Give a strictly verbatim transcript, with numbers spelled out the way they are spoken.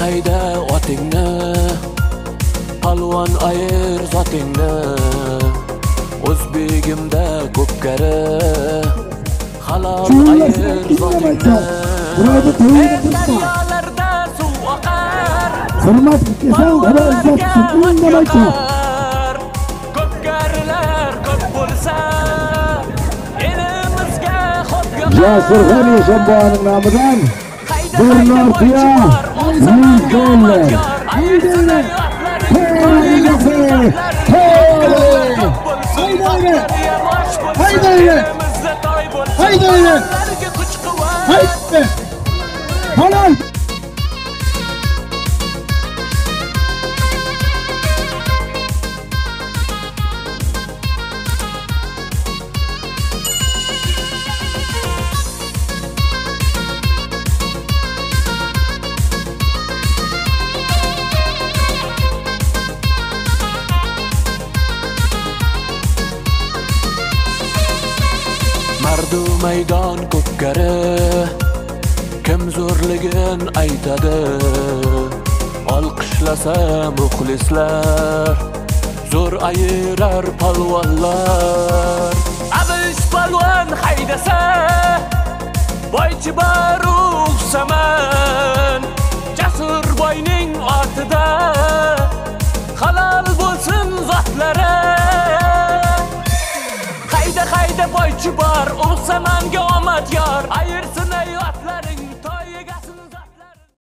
hayda otingni, palvon ayir zotingni. O'zbegimda ko'pkari, halol ayir zotingni. Daryolarda suv oqar, hurmat etgan va izzat uchun nimacha? Ko'pkarilar ko'p bo'lsa, elimizga xo'pga Jasurxon Eshonboyning nomidan bir nortiya ming dollar. Haydanglar! Haydanglar! Haydanglar! Haydanglar! Haydi! Halol! Mardu maydon ko'pkari, kim zo'rligin aytadi. Olqishlasa muxlislar, zo'r ayirar palvonlar. Abish palvon haydasa, boychi baruq saman. Jasur boyning otida halol bo'lsin zotlari. Hayda hayda boychi bor, o'samanga omad yor.